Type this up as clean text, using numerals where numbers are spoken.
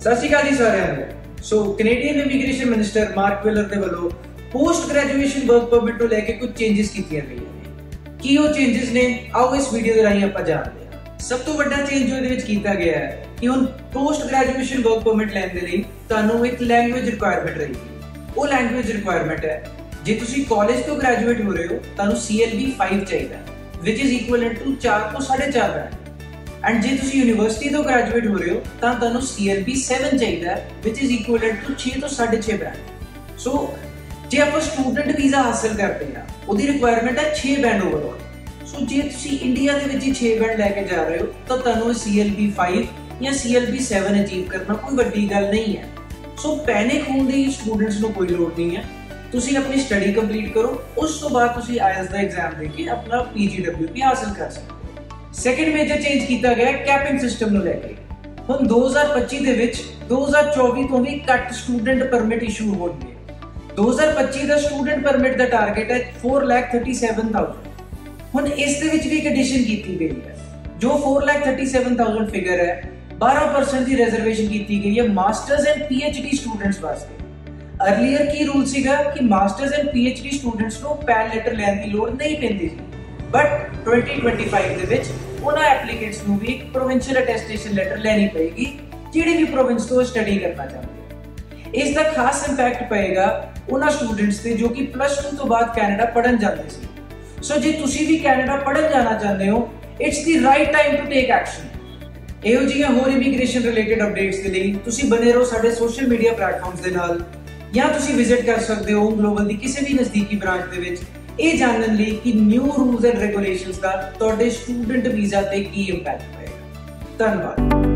ਸਤਿ ਸ਼੍ਰੀ ਅਕਾਲ ਜੀ ਸਾਰਿਆਂ ਨੂੰ। So Canadian immigration minister Mark Miller ਦੇ ਵੱਲੋਂ ਪੋਸਟ ਗ੍ਰੈਜੂਏਸ਼ਨ ਵਰਕ ਪਰਮਿਟ ਨੂੰ ਲੈ ਕੇ ਕੁਝ ਚੇਂਜਸ ਕੀਤੀਆਂ ਗਈਆਂ ਨੇ। ਕੀ ਉਹ ਚੇਂਜਸ ਨੇ, ਆਓ ਇਸ ਵੀਡੀਓ ਦੇ ਰਾਹੀਂ ਆਪਾਂ ਜਾਣਦੇ ਹਾਂ। ਸਭ ਤੋਂ ਵੱਡਾ ਚੇਂਜ ਜੋ ਇਹਦੇ ਵਿੱਚ ਕੀਤਾ ਗਿਆ ਹੈ ਕਿ ਹੁਣ ਪੋਸਟ ਗ੍ਰੈਜੂਏਸ਼ਨ ਵਰਕ ਪਰਮਿਟ ਲੈਣ ਦੇ ਲਈ ਤੁਹਾਨੂੰ ਇੱਕ ਲੈਂਗੁਏਜ ਰਿਕੁਆਇਰਮੈਂਟ ਰਹੇਗੀ। ਉਹ ਲੈਂਗੁਏਜ ਰਿਕੁਆਇਰਮੈਂਟ ਹੈ, ਜੇ ਤੁਸੀਂ ਕਾਲਜ ਤੋਂ ਗ੍ਰੈਜੂਏਟ ਹੋ ਰਹੇ ਹੋ ਤੁਹਾਨੂੰ CLB 5 ਚਾਹੀਦਾ ਹੈ which is equivalent to 4 ਤੋਂ 4.5 ਬੈਂਡ। ਐਂਡ ਜੇ ਤੁਸੀਂ ਯੂਨੀਵਰਸਿਟੀ ਤੋਂ ਗ੍ਰੈਜੂਏਟ ਹੋ ਰਹੇ ਹੋ ਤਾਂ ਤੁਹਾਨੂੰ CLB 7 ਚਾਹੀਦਾ ਹੈ which is equivalent to 6 ਤੋਂ 6.5 ਬੈਂਡ। ਸੋ ਜੇ ਆਪਾਂ ਸਟੂਡੈਂਟ ਵੀਜ਼ਾ ਹਾਸਲ ਕਰਦੇ ਹਾਂ ਉਹਦੀ ਰਿਕੁਆਇਰਮੈਂਟ ਹੈ 6 ਬੈਂਡ ਓਵਰਆਲ। ਸੋ ਜੇ ਤੁਸੀਂ ਇੰਡੀਆ ਦੇ ਵਿੱਚ ਹੀ 6 ਬੈਂਡ ਲੈ ਕੇ ਜਾ ਰਹੇ ਹੋ ਤਾਂ ਤੁਹਾਨੂੰ CLB 5 ਜਾਂ CLB 7 ਅਚੀਵ ਕਰਨਾ ਕੋਈ ਵੱਡੀ ਗੱਲ ਨਹੀਂ ਹੈ। ਸੋ ਪੈਨਿਕ ਹੋਣ ਦੀ ਸਟੂਡੈਂਟਸ ਨੂੰ ਕੋਈ ਲੋੜ ਨਹੀਂ ਹੈ। ਤੁਸੀਂ ਆਪਣੀ ਸਟੱਡੀ ਕੰਪਲੀਟ ਕਰੋ, ਉਸ ਤੋਂ ਬਾਅਦ ਤੁਸੀਂ IELTS ਦਾ ਐਗਜ਼ਾਮ ਦੇ ਕੇ ਆਪਣਾ PGWP ਹਾਸਲ ਕਰ ਸਕਦੇ ਹੋ। ਸੈਕੰਡ ਮੇਜਰ ਚੇਂਜ ਕੀਤਾ ਗਿਆ ਕੈਪਿੰਗ ਸਿਸਟਮ ਨੂੰ ਲੈ ਕੇ। ਹੁਣ 2025 ਦੇ ਵਿੱਚ 2024 ਤੋਂ ਵੀ ਘੱਟ ਸਟੂਡੈਂਟ ਪਰਮਿਟ ਇਸ਼ੂ ਹੋਣਗੇ। 2025 ਦਾ ਸਟੂਡੈਂਟ ਪਰਮਿਟ ਦਾ ਟਾਰਗੇਟ ਹੈ 4,37,000। ਹੁਣ ਇਸ ਦੇ ਵਿੱਚ ਵੀ ਇੱਕ ਐਡੀਸ਼ਨ ਕੀਤੀ ਗਈ ਹੈ। ਜੋ 4,37,000 ਫਿਗਰ ਹੈ 12% ਦੀ ਰਿਜ਼ਰਵੇਸ਼ਨ ਕੀਤੀ ਗਈ ਹੈ ਮਾਸਟਰਸ ਐਂਡ PhD ਸਟੂਡੈਂਟਸ ਵਾਸਤੇ। अर्लीयर की रूल सीगा कि मास्टर्स एंड PhD स्टूडेंट्स को पैन लेटर लेने की लोड़ नहीं पैंदी सी, बट 2025 ਦੇ ਵਿੱਚ ਉਹਨਾਂ ਐਪਲੀਕੈਂਟਸ ਨੂੰ ਵੀ ਇੱਕ ਪ੍ਰੋਵਿੰਸ਼ੀਅਲ ਅਟੈਸਟੇਸ਼ਨ ਲੈਟਰ ਲੈਣੀ ਪਏਗੀ ਜਿਹੜੇ ਵੀ ਪ੍ਰੋਵਿੰਸ ਤੋਂ ਸਟੱਡੀ ਕਰਨਾ ਚਾਹੁੰਦੇ। ਇਸ ਦਾ ਖਾਸ ਇੰਪੈਕਟ ਪਏਗਾ ਉਹਨਾਂ ਸਟੂਡੈਂਟਸ ਤੇ ਜੋ ਕਿ +2 ਤੋਂ ਬਾਅਦ ਕੈਨੇਡਾ ਪੜ੍ਹਨ ਜਾਂਦੇ ਸੀ। ਸੋ ਜੇ ਤੁਸੀਂ ਵੀ ਕੈਨੇਡਾ ਪੜ੍ਹਨ ਜਾਣਾ ਚਾਹੁੰਦੇ ਹੋ it's the right time to take action. ਇਹੋ ਜਿਹੀਆਂ ਹੋਰ ਇਮੀਗ੍ਰੇਸ਼ਨ ਰਿਲੇਟਡ ਅਪਡੇਟਸ ਦੇ ਲਈ ਤੁਸੀਂ ਬਨੇ ਰਹੋ ਸਾਡੇ ਸੋਸ਼ਲ ਮੀਡੀਆ ਪਲੇਟਫਾਰਮਸ ਦੇ ਨਾਲ, ਜਾਂ ਤੁਸੀਂ ਵਿਜ਼ਿਟ ਕਰ ਸਕਦੇ ਹੋ ਗਲੋਬਲ ਦੀ ਕਿਸੇ ਵੀ ਨਜ਼ਦੀਕੀ ਬ੍ਰਾਂਚ ਦੇ ਵਿੱਚ ਇਹ ਜਾਣਨ ਲਈ ਕਿ ਨਿਊ ਰੂਲਸ ਐਂਡ ਰੈਗੂਲੇਸ਼ਨਸ ਦਾ ਤੁਹਾਡੇ ਸਟੂਡੈਂਟ ਵੀਜ਼ਾ ਤੇ ਕੀ ਇੰਪੈਕਟ ਪਏਗਾ। ਧੰਨਵਾਦ।